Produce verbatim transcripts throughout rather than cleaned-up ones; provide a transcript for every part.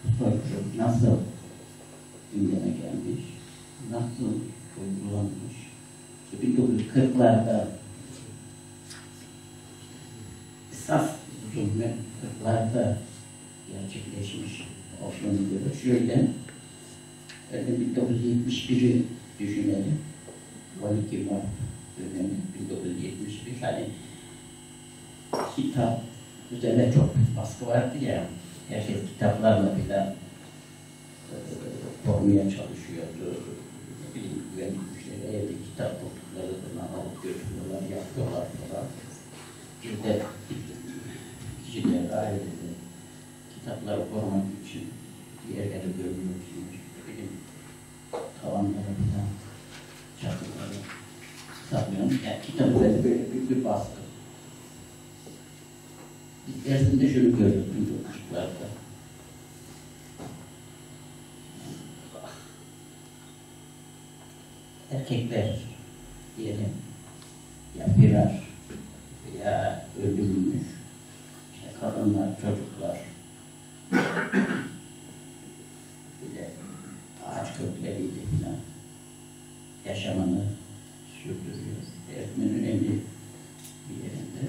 folklor nasıl gündeme gelmiş, nasıl uygulanmış. bin dokuz yüz kırklarda esas zulmü kırklarda gerçekleşmiş olduğunu görüyoruz. Şöyle, bin dokuz yüz yetmiş bir'i düşünelim. on iki Mart dönemi, bin dokuz yüz yetmiş bir, hani kitap üzerine çok baskı vardı ya, herkes kitaplarla filan e, korumaya çalışıyordu. Ne bileyim, güvenlik güçleri evde kitap buldukları zaman alıp götürüyorlar, yapıyorlar falan. Bir de kişiler, aileleri kitapları korumak için yerlere gömüyorsunuz. Benim tavanlara filan, çatılara saklıyorum. Yani kitap üzerinde böyle büyük bir baskı. Biz dersinde şunu görüyoruz bin dokuz yüz kırklarda. Erkekler diyelim ya firar ya öldürülmüş, işte kadınlar, çocuklar bile ağaç kökleriyle falan yaşamını sürdürüyor. Eğitimin önemli bir yerinde.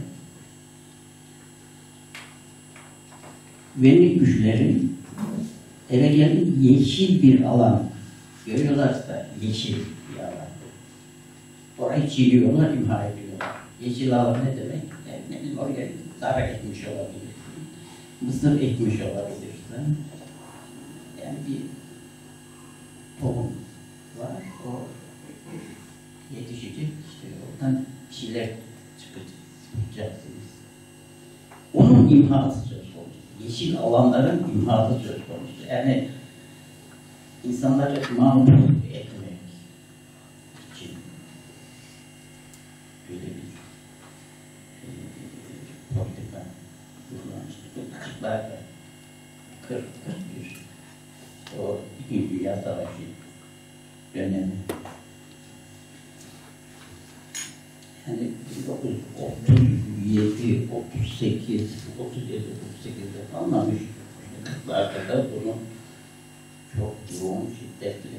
Güvenlik güçlerin eve gelip yeşil bir alan görüyorlarsa yeşil bir alan. Orayı çiğliyorlar, imha ediyorlar. Yeşil alan ne demek? Yani ne bileyim, oraya zara ekmiş olabilir. Mısır ekmiş olabilir. Yani bir tohum var, o yetişecek, işte oradan bir şeyler çıkacaksınız. Onun imhası söz konusu. Yeşil alanların imhası söz konusu. Yani insanları mağdur etmek için böyle bir e, politika kullanmıştı. Kırklarda, kırk kırk bir, o İkinci Dünya Savaşı dönemi. Yani bin dokuz yüz otuz yedi, otuz sekiz, otuz yedi, otuz sekizde anlamış. Kırklarda da bunu çok yoğun, şiddetli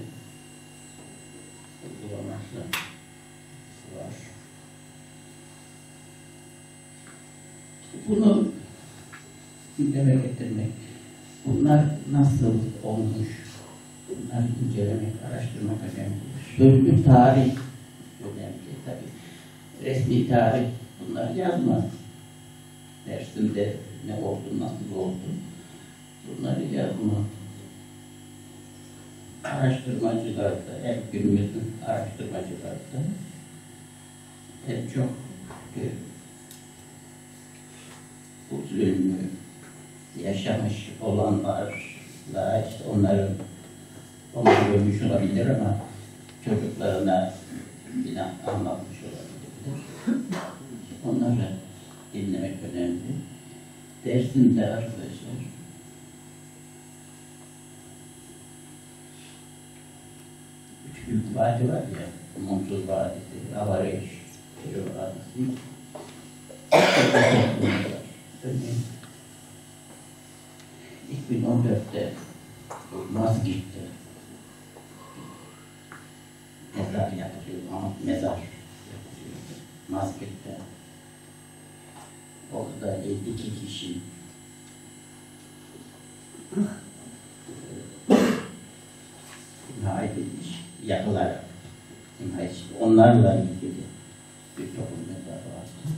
uygulaması var. Bunu gündeme getirmek, bunlar nasıl olmuş, bunları incelemek, araştırmak önemli. Sözlü tarih önemli tabii. Resmi tarih bunlar yazmaz. Dersinde ne oldu, nasıl oldu, bunları yazmaz. Araştırmacılar da, hem günümüzün araştırmacılar da en çok e, bu zulmü yaşamış olanlarla, işte onların onları görmüş olabilir ama çocuklarına yine anlatmış olabilir. Onları dinlemek önemli. Dersinde arkadaşlar üç büyük vadi var ya, Munsuz Vadisi, Avareş, Peri Vadisi. Örneğin iki bin on dörtte Mazgirt'te mezar yapılıyor, ama mezar yapılıyor. Mazgirt'te orada elli iki kişi imha edilmiş, yapılarak imha edilmiş. Onlarla ilgili bir toplum mezarı vardı.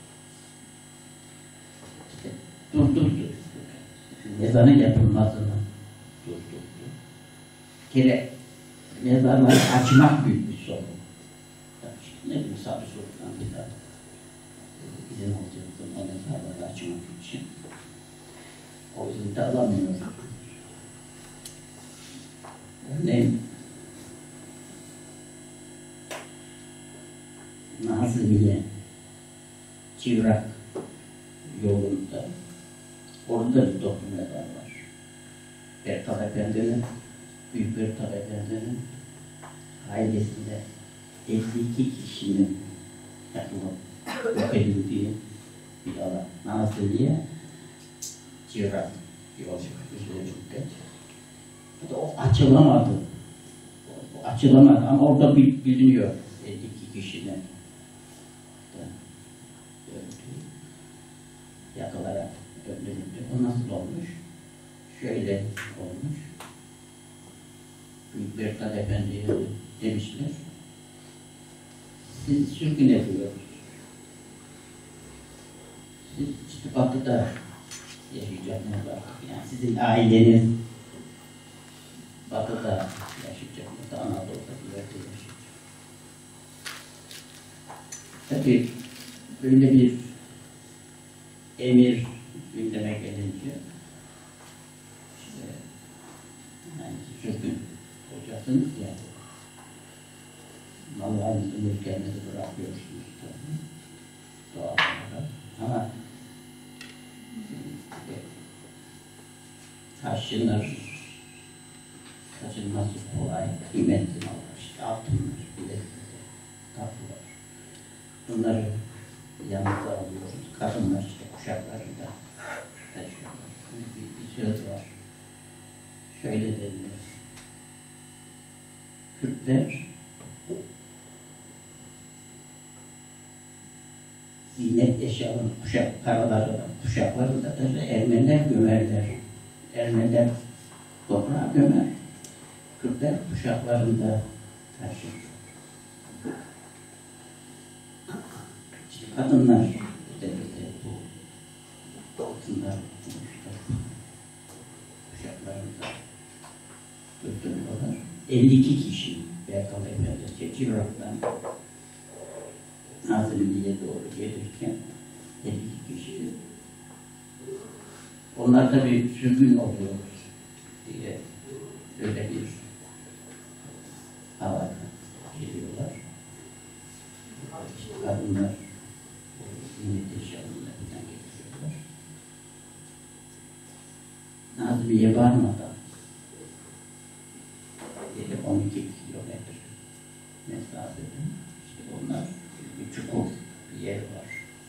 İşte durdurdu. Mezarın yapılmasını durdurdu. Bir kere mezarları açmak büyük bir sorun. İşte ne bileyim, Sabri Sultan bir daha izin alacaktım o mezarları açmak için. O izin de alamıyor. Örneğin Nazilli'ye, Civrak yolunda, orada bir toplum mezarı var. Bertal Efendi'nin, Büyük Bertal Efendi'nin ailesinde elli iki kişinin yapılıp yok edildiği bir alan. Nazilli'ye, Civrak Yolcu üzeri müddet. Bu da o açılamadı. O açılamadı ama orada bil, biliniyor elli iki kişinin yakılarak öldürüldü. O nasıl olmuş? Şöyle olmuş. Büyük Bertal Efendi'ye demişler. Siz sürgün ediyorsunuz. Siz işte Batı'da yaşayacaksınız artık. Yani sizin aileniz Batı'da yaşayacaksınız. Anadolu'da bir yerde yaşayacak. Tabii böyle bir emir gündeme gelince işte yani sürgün olacaksınız ya, mallarınızı, mülklerinizi bırakıyorsunuz tabii, doğal olarak. Ama işte, taşınır, taşınması kolay, kıymetli mallar, işte altınlar, bilekler, tatlılar. Bunları yanımıza alıyoruz. Kadınlar işte kuşaklarında taşıyorlar. Bir, bir söz var. Şöyle denilir. Kürtler ziynet eşyalarını, kuşak, paralarını, kuşaklarında taşır. Ermeniler gömerler. Ermeniler toprağa gömer. Kürtler kuşaklarında taşır. İşte kadınlar özellikle bu altınlar kuşaklarında götürüyorlar. elli iki kişi Bertal Efendi Civrak'tan Nazilli'ye doğru gelirken elli iki kişi. Onlar tabii sürgün oluyor diye öyle bir hava geliyorlar. İşte kadınlar yeni eşyalarıyla falan getiriyorlar. Nazilli'ye varmadan on iki kilometre mesafede işte onlar bir çukur bir yer var.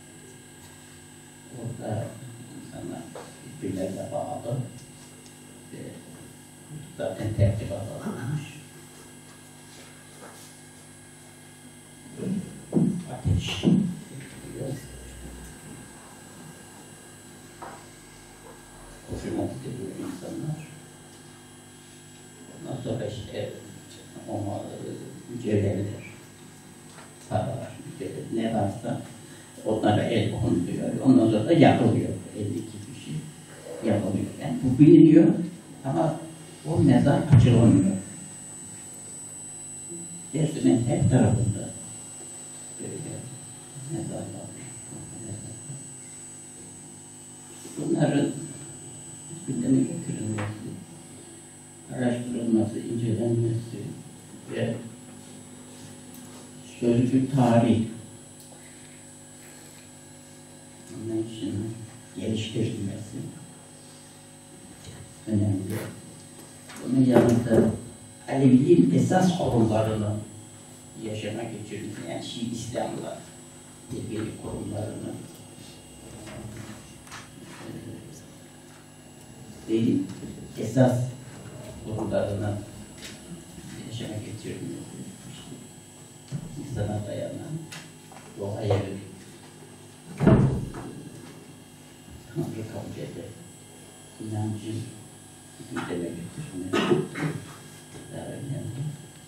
Orada insanlar birbirlerine bağlı ve zaten tertibat alınmış. Ateş hoşuma gidiyor insanlar. Ondan sonra işte ona mücevherler, paralar, mücevherler, ne varsa onlara el konuluyor. Ondan sonra da yakılıyor. elli iki kişi yakılıyor. Yani bu biliniyor ama o mezar açılamıyor. Dersimin her tarafında böyle mezarlar var. Bunların gündeme getirilmesi, araştırılması, incelenmesi ve sözlü tarih onun için geliştirilmesi önemli. Bunun yanında Aleviliğin esas kurumlarını yaşama geçirmesi, yani Şii İslam'la ilgili kurumlarını değil, esas kurumlarını yaşama geçirmesi, işte, insana dayanan, doğaya yönelik, Tanrı kabul eder, inancın gündeme getirmesi daha önemli.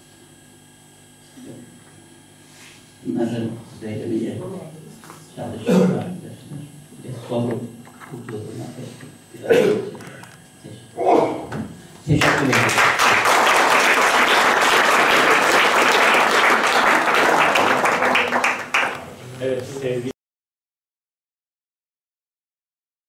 Bunları söylemeye çalışıyorlar arkadaşlar. Ve soru huzuruna biraz teşekkür ederim. Evet, sevgili